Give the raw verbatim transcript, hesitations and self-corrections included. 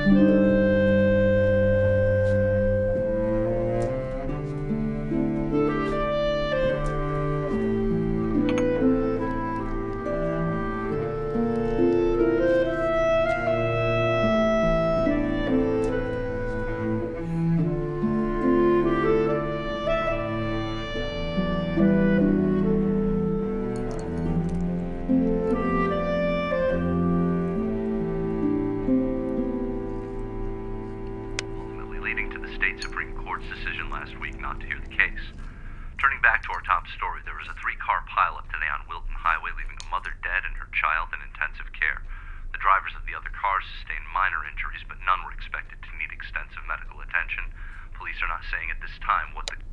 Ultimately leading to the state Supreme Court's decision last week not to hear the case. Turning back to our top story, there was a three-car pileup today on Wilton Highway, leaving a mother dead and her child in intensive care. The drivers of the other cars sustained minor injuries, but none were expected to need extensive medical attention. Police are not saying at this time what the